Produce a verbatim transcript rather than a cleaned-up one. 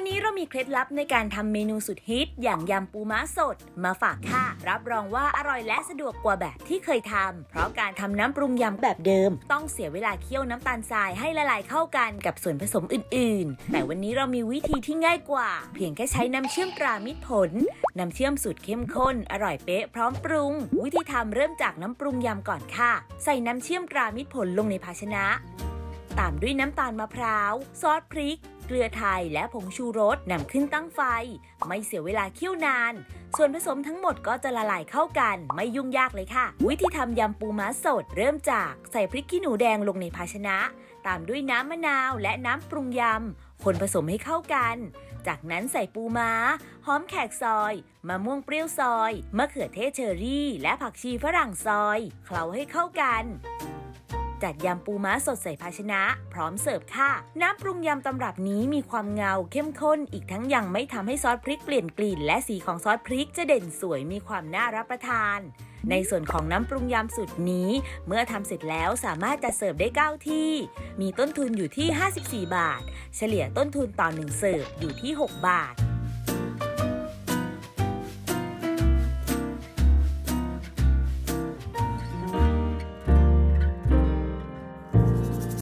วันนี้เรามีเคล็ดลับในการทำเมนูสุดฮิตอย่างยำปูม้าสดมาฝากค่ะรับรองว่าอร่อยและสะดวกกว่าแบบที่เคยทำเพราะการทำน้ำปรุงยำแบบเดิมต้องเสียเวลาเคี่ยวน้ำตาลทรายให้ละลายเข้ากันกับส่วนผสมอื่นๆแต่วันนี้เรามีวิธีที่ง่ายกว่าเพียงแค่ใช้น้ำเชื่อมตรามิตรผลน้ำเชื่อมสูตรเข้มข้นอร่อยเป๊ะพร้อมปรุงวิธีทำเริ่มจากน้ำปรุงยำก่อนค่ะใส่น้ำเชื่อมตรามิตรผลลงในภาชนะตามด้วยน้ำตาลมะพร้าวซอสพริกเกลือไทยและผงชูรสนำขึ้นตั้งไฟไม่เสียเวลาเคี่ยวนานส่วนผสมทั้งหมดก็จะละลายเข้ากันไม่ยุ่งยากเลยค่ะวิธีทำยำปูม้าสดเริ่มจากใส่พริกขี้หนูแดงลงในภาชนะตามด้วยน้ำมะนาวและน้ำปรุงยำคนผสมให้เข้ากันจากนั้นใส่ปูม้าหอมแขกซอยมะม่วงเปรี้ยวซอยมะเขือเทศเชอรี่และผักชีฝรั่งซอยเคล้าให้เข้ากันจัดยำปูม้าสดใส่ภาชนะพร้อมเสิร์ฟค่ะน้ำปรุงยำตำรับนี้มีความเงาเข้มข้นอีกทั้งยังไม่ทำให้ซอสพริกเปลี่ยนกลิ่นและสีของซอสพริกจะเด่นสวยมีความน่ารับประทานในส่วนของน้ำปรุงยำสูตรนี้เมื่อทำเสร็จแล้วสามารถจัดเสิร์ฟได้เก้าที่มีต้นทุนอยู่ที่ห้าสิบสี่บาทเฉลี่ยต้นทุนต่อหนึ่งเสิร์ฟอยู่ที่หกบาท